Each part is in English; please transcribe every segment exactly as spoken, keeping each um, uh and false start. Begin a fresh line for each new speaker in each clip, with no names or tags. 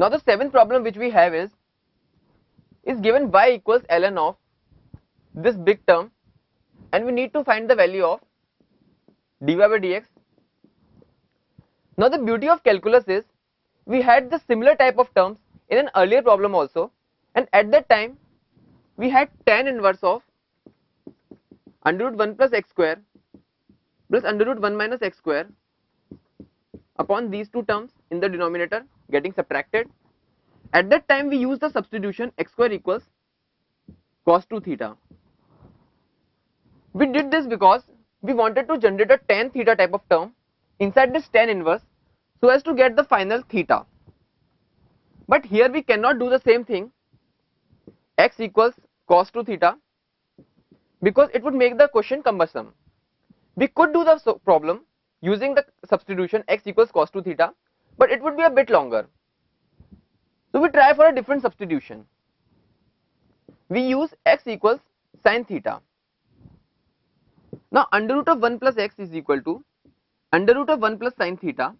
Now the seventh problem which we have is is given y equals ln of this big term, and we need to find the value of dy by dx. Now the beauty of calculus is we had the similar type of terms in an earlier problem also, and at that time we had tan inverse of under root one plus x square plus under root one minus x square upon these two terms in the denominator getting subtracted. At that time we used the substitution x square equals cos two theta. We did this because we wanted to generate a tan theta type of term inside this tan inverse so as to get the final theta. But here we cannot do the same thing, x equals cos two theta, because it would make the question cumbersome. We could do the so problem using the substitution x equals cos two theta, but it would be a bit longer. So we try for a different substitution. We use x equals sin theta. Now under root of one plus x is equal to under root of one plus sin theta.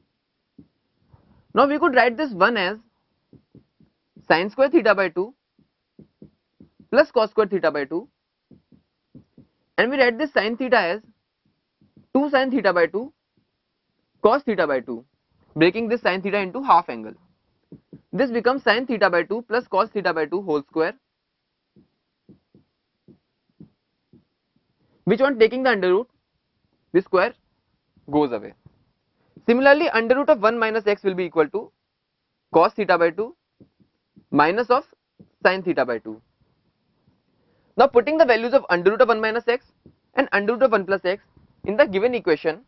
Now we could write this one as sin square theta by two plus cos square theta by two, and we write this sin theta as two sin theta by two cos theta by two, breaking this sin theta into half angle. This becomes sin theta by two plus cos theta by two whole square, which one taking the under root, this square goes away. Similarly, under root of one minus x will be equal to cos theta by two minus of sin theta by two. Now putting the values of under root of one minus x and under root of one plus x in the given equation,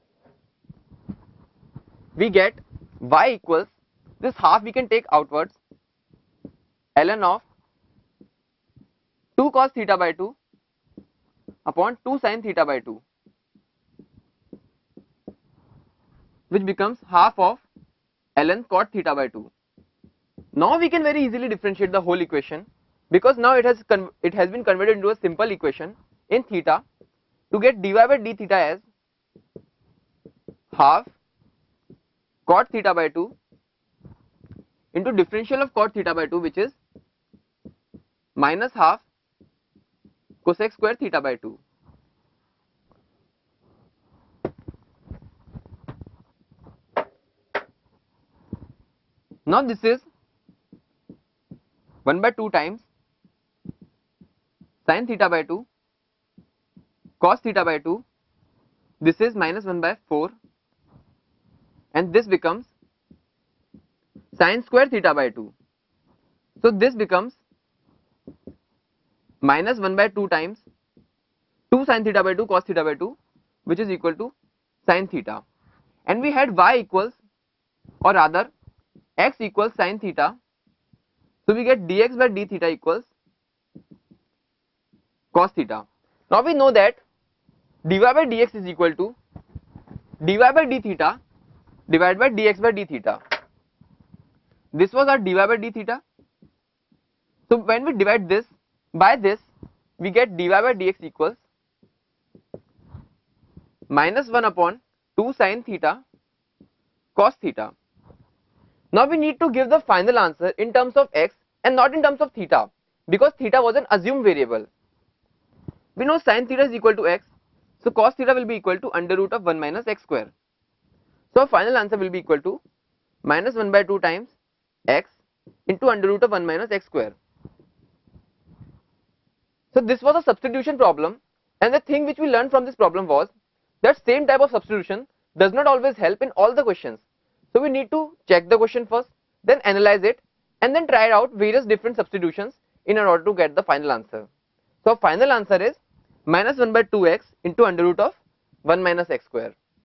we get y equals, this half we can take outwards, ln of two cos theta by two upon two sin theta by two, which becomes half of ln cot theta by two. Now we can very easily differentiate the whole equation, because now it has it has been converted into a simple equation in theta to get dy by d theta as half cot theta by two into differential of cot theta by two, which is minus half cosec square theta by two. Now this is one by two times sin theta by two cos theta by two, this is minus one by four, and this becomes sin square theta by two. So this becomes minus one by two times two sin theta by two cos theta by two, which is equal to sin theta, and we had y equals, or rather x equals sin theta, so we get dx by d theta equals cos theta. Now we know that dy by dx is equal to dy by d theta divided by dx by d theta. This was our dy by d theta. So when we divide this by this, we get dy by dx equals minus one upon two sin theta cos theta. Now we need to give the final answer in terms of x and not in terms of theta, because theta was an assumed variable. We know sin theta is equal to x, so cos theta will be equal to under root of one minus x square. So our final answer will be equal to minus one by two times x into under root of one minus x square. So this was a substitution problem, and the thing which we learned from this problem was that same type of substitution does not always help in all the questions. So we need to check the question first, then analyze it, and then try out various different substitutions in order to get the final answer. So our final answer is minus one by two x into under root of one minus x square.